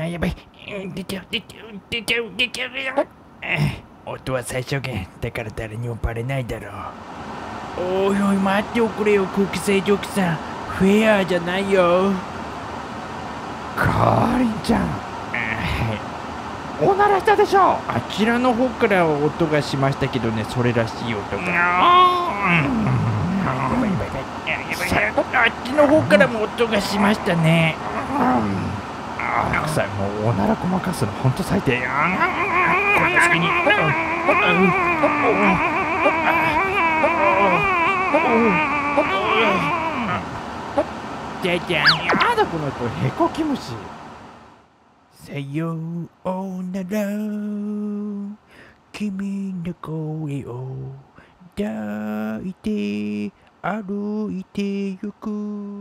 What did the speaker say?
やばい。出ちゃうよ。音は最小限だから誰にもバレないだろう。おいおい、待っておくれよ、空気清浄機さん。フェアじゃないよ。 かりんちゃん、おならしたでしょ。 あちらの方から音がしましたけどね、それらしい音が。あっちの方からも音がしましたね。 白菜、もうおならごまかすのほんと最低。 こんな隙に。じゃじゃん。 やだこの子、へこき虫。 さようなら、君の声を抱いて歩いてゆく。